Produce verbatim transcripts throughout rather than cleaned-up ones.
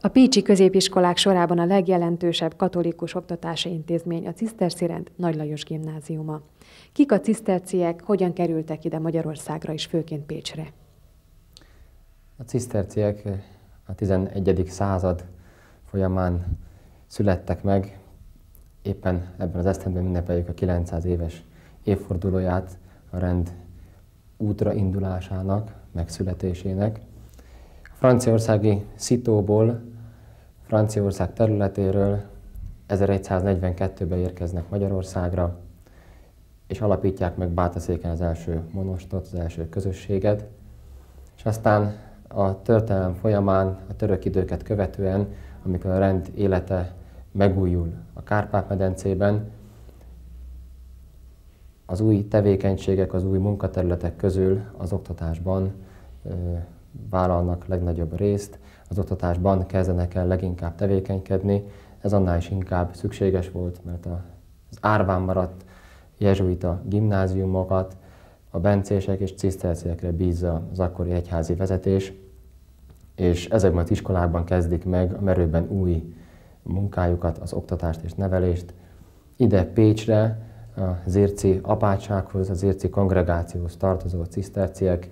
A pécsi középiskolák sorában a legjelentősebb katolikus oktatási intézmény a Cisztercirend Nagy Lajos Gimnáziuma. Kik a ciszterciek, hogyan kerültek ide Magyarországra és főként Pécsre? A ciszterciek a tizenegyedik század folyamán születtek meg. Éppen ebben az esztendben ünnepeljük a kilencszáz éves évfordulóját a rend útra indulásának, megszületésének. A franciaországi Szitóból, Franciaország területéről ezeregyszáznegyvenkettőben érkeznek Magyarországra, és alapítják meg Bátaszéken az első monostot, az első közösséget, és aztán a történelem folyamán, a török időket követően, amikor a rend élete megújul a Kárpát-medencében, az új tevékenységek, az új munkaterületek közül az oktatásban ö, vállalnak legnagyobb részt, az oktatásban kezdenek el leginkább tevékenykedni. Ez annál is inkább szükséges volt, mert az árván maradt jezsuita gimnáziumokat a bencések és ciszterciekre bízza az akkori egyházi vezetés, és ezekben az iskolákban kezdik meg a merőben új munkájukat, az oktatást és nevelést. Ide Pécsre, az érci apátsághoz, az érci kongregációhoz tartozó ciszterciek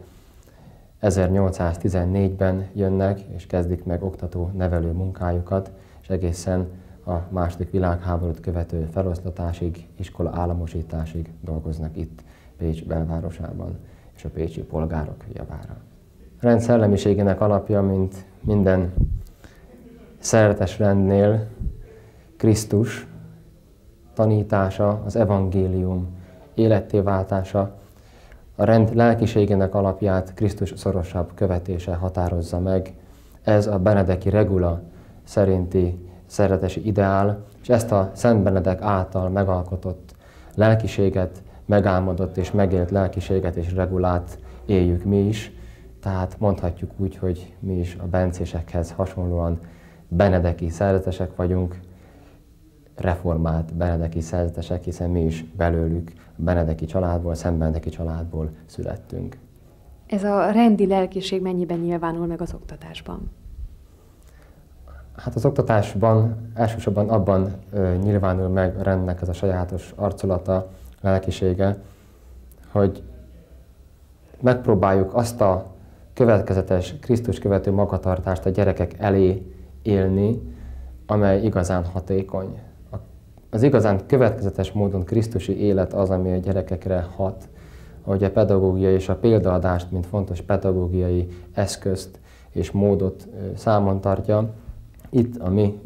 ezernyolcszáztizennégyben jönnek, és kezdik meg oktató-nevelő munkájukat, és egészen a második világháborút követő feloszlatásig, iskola államosításig dolgoznak itt Pécs belvárosában és a pécsi polgárok javára. A rend szellemiségének alapja, mint minden szerzetes rendnél, Krisztus tanítása, az evangélium életté váltása. A rend lelkiségének alapját Krisztus szorosabb követése határozza meg. Ez a benedeki regula szerinti szeretesi ideál, és ezt a Szent Benedek által megalkotott lelkiséget, megálmodott és megélt lelkiséget és regulát éljük mi is. Tehát mondhatjuk úgy, hogy mi is a bencésekhez hasonlóan benedeki szerzetesek vagyunk, reformált benedeki szerzetesek, hiszen mi is belőlük a benedeki családból, szentbenedeki családból születtünk. Ez a rendi lelkiség mennyiben nyilvánul meg az oktatásban? Hát az oktatásban elsősorban abban ö, nyilvánul meg a rendnek ez a sajátos arculata, lelkisége, hogy megpróbáljuk azt a következetes, Krisztus követő magatartást a gyerekek elé élni, amely igazán hatékony. Az igazán következetes módon krisztusi élet az, ami a gyerekekre hat, ahogy a pedagógia és a példaadást, mint fontos pedagógiai eszközt és módot számon tartja. Itt a mi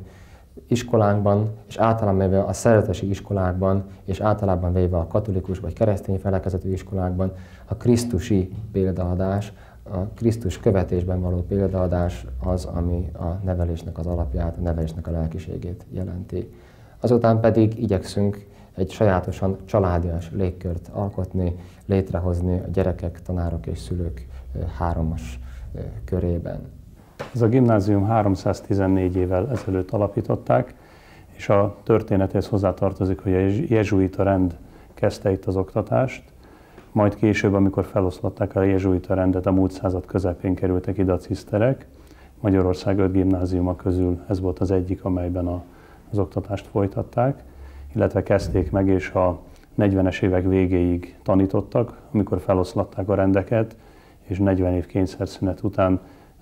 iskolánkban, és általában véve a szeretesi iskolákban, és általában véve a katolikus vagy keresztény felekezetű iskolákban a krisztusi példaadás, a Krisztus követésben való példaadás az, ami a nevelésnek az alapját, a nevelésnek a lelkiségét jelenti. Azután pedig igyekszünk egy sajátosan családias légkört alkotni, létrehozni a gyerekek, tanárok és szülők háromos körében. Ez a gimnázium háromszáztizennégy évvel ezelőtt alapították, és a történetéhez hozzátartozik, hogy a jezsuita rend kezdte itt az oktatást, majd később, amikor feloszlatták a jezsuita rendet, a múlt század közepén kerültek ide a ciszterek. Magyarország öt gimnáziuma közül ez volt az egyik, amelyben a, az oktatást folytatták, illetve kezdték meg, és a negyvenes évek végéig tanítottak, amikor feloszlatták a rendeket, és negyven év kényszerszünet után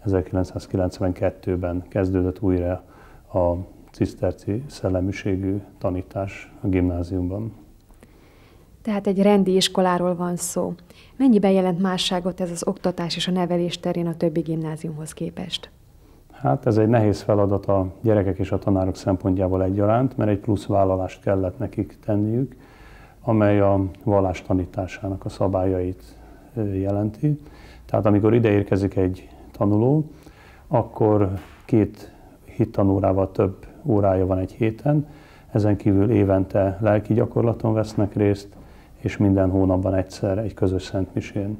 ezerkilencszázkilencvenkettőben kezdődött újra a ciszterci szellemiségű tanítás a gimnáziumban. Tehát egy rendi iskoláról van szó. Mennyiben jelent másságot ez az oktatás és a nevelés terén a többi gimnáziumhoz képest? Hát ez egy nehéz feladat a gyerekek és a tanárok szempontjából egyaránt, mert egy plusz vállalást kellett nekik tenniük, amely a vallás tanításának a szabályait jelenti. Tehát amikor ide érkezik egy tanuló, akkor két hittanórával több órája van egy héten, ezen kívül évente lelki gyakorlaton vesznek részt, és minden hónapban egyszer egy közös szentmisén.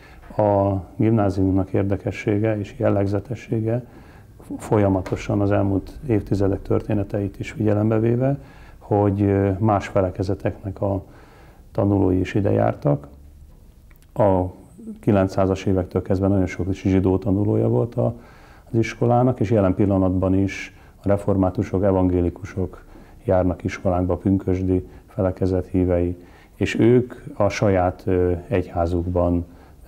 A gimnáziumnak érdekessége és jellegzetessége folyamatosan az elmúlt évtizedek történeteit is figyelembe véve, hogy más felekezeteknek a tanulói is ide jártak. A kilencszázas évektől kezdve nagyon sok zsidó tanulója volt az az iskolának, és jelen pillanatban is a reformátusok, evangélikusok járnak iskolánkba, pünkösdi felekezet hívei, és ők a saját egyházukban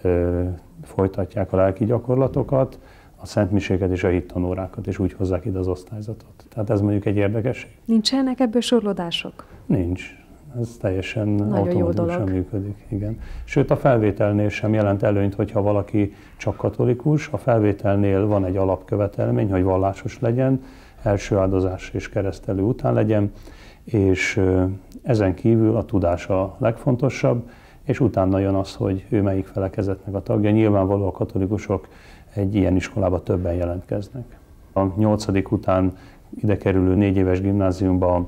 folytatják a lelki gyakorlatokat, a szentmiséket és a hittanórákat, és úgy hozzák ide az osztályzatot. Tehát ez mondjuk egy érdekesség. Nincsenek ebből sorlódások? Nincs. Ez teljesen nagyon automatikusan működik. Igen. Sőt, a felvételnél sem jelent előnyt, hogyha valaki csak katolikus. A felvételnél van egy alapkövetelmény, hogy vallásos legyen, első áldozás és keresztelő után legyen, és ezen kívül a tudás a legfontosabb, és utána jön az, hogy ő melyik felekezetnek a tagja. Nyilvánvalóan a katolikusok egy ilyen iskolába többen jelentkeznek. A nyolcadik után ide kerülő négy éves gimnáziumba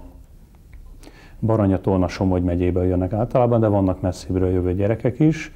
Baranya-Tolna, Somogy megyéből jönnek általában, de vannak messzibről jövő gyerekek is.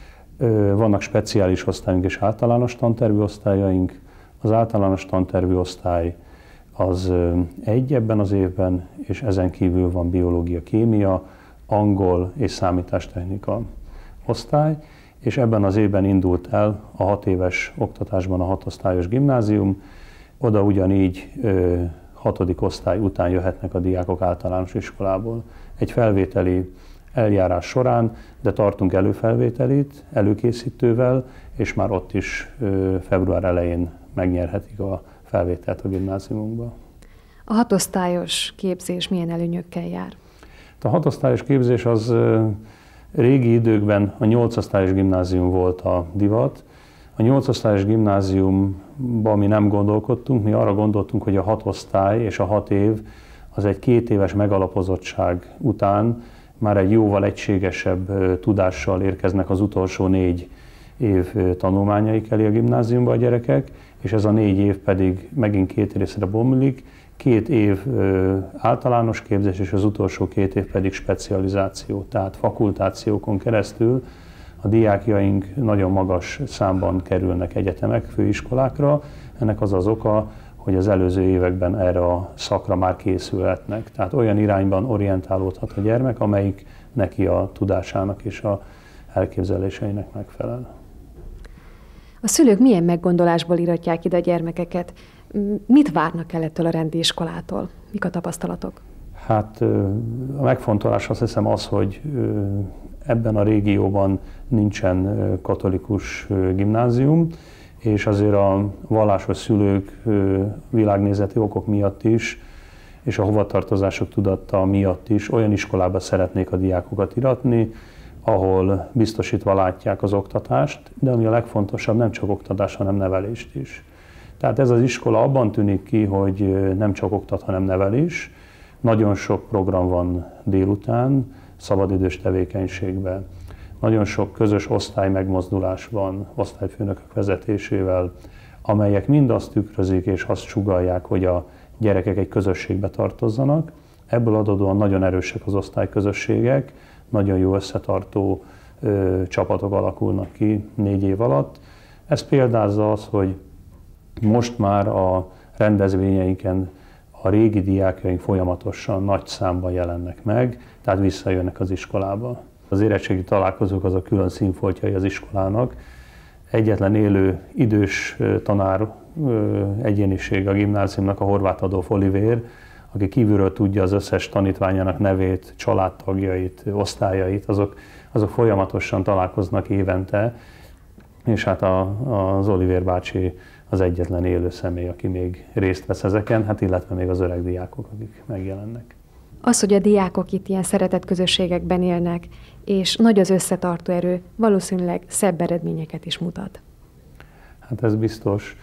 Vannak speciális osztályunk és általános tantervű osztályaink. Az általános tantervű osztály az egy ebben az évben, és ezen kívül van biológia, kémia, angol és számítástechnika osztály, és ebben az évben indult el a hat éves oktatásban a hatosztályos gimnázium. Oda ugyanígy ö, hatodik osztály után jöhetnek a diákok általános iskolából. Egy felvételi eljárás során, de tartunk előfelvételit, előkészítővel, és már ott is ö, február elején megnyerhetik a felvételt a gimnáziumunkba. A hatosztályos képzés milyen előnyökkel jár? A hatosztályos képzés az régi időkben a nyolcosztályos gimnázium volt a divat. A nyolcosztályos gimnáziumban mi nem gondolkodtunk, mi arra gondoltunk, hogy a hatosztály és a hat év az egy két éves megalapozottság után már egy jóval egységesebb tudással érkeznek az utolsó négy év tanulmányaik elé a gimnáziumba a gyerekek, és ez a négy év pedig megint két részre bomlik, két év általános képzés, és az utolsó két év pedig specializáció, tehát fakultációkon keresztül a diákjaink nagyon magas számban kerülnek egyetemek, főiskolákra. Ennek az az oka, hogy az előző években erre a szakra már készülhetnek. Tehát olyan irányban orientálódhat a gyermek, amelyik neki a tudásának és a elképzeléseinek megfelel. A szülők milyen meggondolásból iratják ide a gyermekeket? Mit várnak el ettől a rendi iskolától? Mik a tapasztalatok? Hát a megfontolás azt hiszem az, hogy ebben a régióban nincsen katolikus gimnázium, és azért a vallásos szülők világnézeti okok miatt is, és a hovatartozások tudatta miatt is olyan iskolába szeretnék a diákokat iratni, ahol biztosítva látják az oktatást, de ami a legfontosabb, nem csak oktatás, hanem nevelést is. Tehát ez az iskola abban tűnik ki, hogy nem csak oktat, hanem nevel is. Nagyon sok program van délután, szabadidős tevékenységben. Nagyon sok közös osztály megmozdulás van, osztályfőnökök vezetésével, amelyek mind azt tükrözik és azt sugallják, hogy a gyerekek egy közösségbe tartozzanak. Ebből adódóan nagyon erősek az osztályközösségek, nagyon jó összetartó ö, csapatok alakulnak ki négy év alatt. Ez példázza az, hogy most már a rendezvényeinken a régi diákjaink folyamatosan nagy számban jelennek meg, tehát visszajönnek az iskolába. Az érettségi találkozók az a külön színfoltjai az iskolának. Egyetlen élő idős tanár egyéniség a gimnáziumnak a Horváth Adolf Olivér, aki kívülről tudja az összes tanítványának nevét, családtagjait, osztályait, azok, azok folyamatosan találkoznak évente, és hát a, az Olivér bácsi az egyetlen élő személy, aki még részt vesz ezeken, hát illetve még az öreg diákok, akik megjelennek. Az, hogy a diákok itt ilyen szeretett közösségekben élnek, és nagy az összetartó erő, valószínűleg szebb eredményeket is mutat. Hát ez biztos.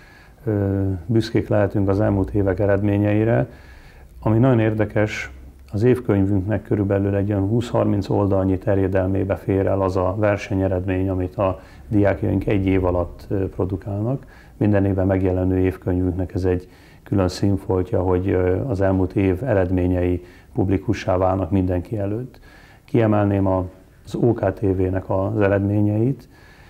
Büszkék lehetünk az elmúlt évek eredményeire. Ami nagyon érdekes, az évkönyvünknek körülbelül egy olyan húsz-harminc oldalnyi terjedelmébe fér el az a versenyeredmény, amit a diákjaink egy év alatt produkálnak. Minden évben megjelenő évkönyvünknek ez egy külön színfoltja, hogy az elmúlt év eredményei publikussá válnak mindenki előtt. Kiemelném az ó ká té vének az eredményeit,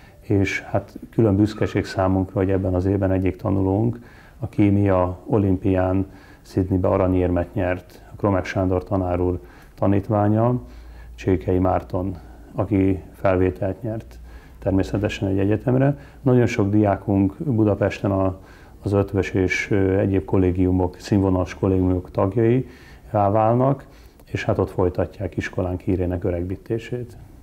és hát külön büszkeség számunkra, hogy ebben az évben egyik tanulónk a kémia olimpián Sydneybe aranyérmet nyert, a Kromek Sándor tanár úr tanítványa, Csékei Márton, aki felvételt nyert természetesen egy egyetemre. Nagyon sok diákunk Budapesten a, az Ötvös és egyéb kollégiumok, színvonalas kollégiumok tagjai válnak, és hát ott folytatják iskolánk hírének öregbítését.